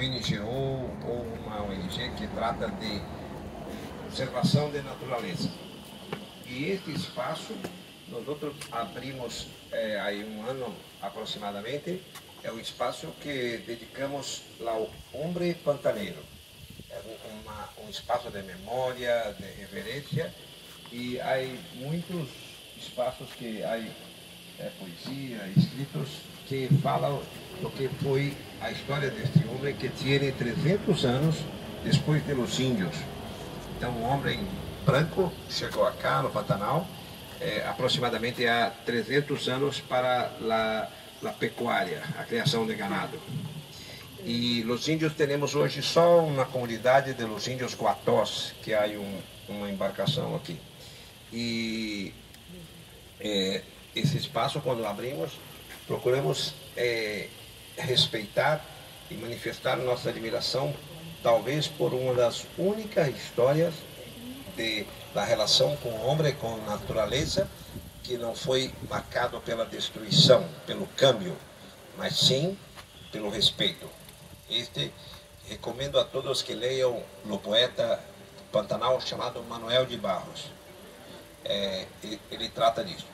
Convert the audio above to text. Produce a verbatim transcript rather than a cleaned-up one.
N G O ou uma O N G que trata de conservação da natureza. E este espaço, nós outros abrimos é, aí um ano aproximadamente, é um espaço que dedicamos ao homem pantaneiro. É uma, um espaço de memória, de reverência, e há muitos espaços que há é, poesia, escritos que falam do que foi a história deste homem que tinha trezentos anos depois dos índios. Então, um homem branco chegou cá no Pantanal, é, aproximadamente há trezentos anos para a, a pecuária, a criação de ganado. E os índios temos hoje só uma comunidade de los índios Guatós, que há um, uma embarcação aqui. E é, esse espaço, quando abrimos, procuramos é, respeitar e manifestar nossa admiração, talvez por uma das únicas histórias de, da relação com o homem, com a natureza, que não foi marcado pela destruição, pelo câmbio, mas sim pelo respeito. Este, recomendo a todos que leiam o poeta Pantanal chamado Manuel de Barros. É, ele, ele trata disso.